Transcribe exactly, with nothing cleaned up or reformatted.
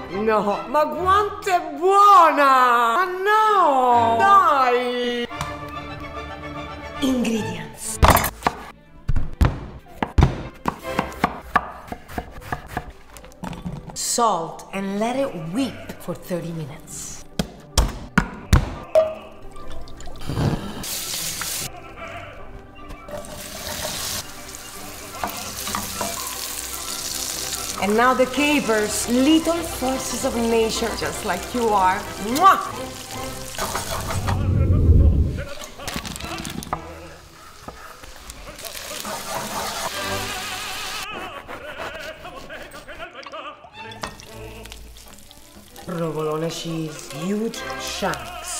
No, ma quanto è buona! Ma no! Dai! Ingredients. Salt and let it weep for thirty minutes. And now the capers, little forces of nature, just like you are. Mwah! Provolone cheese, huge chunks.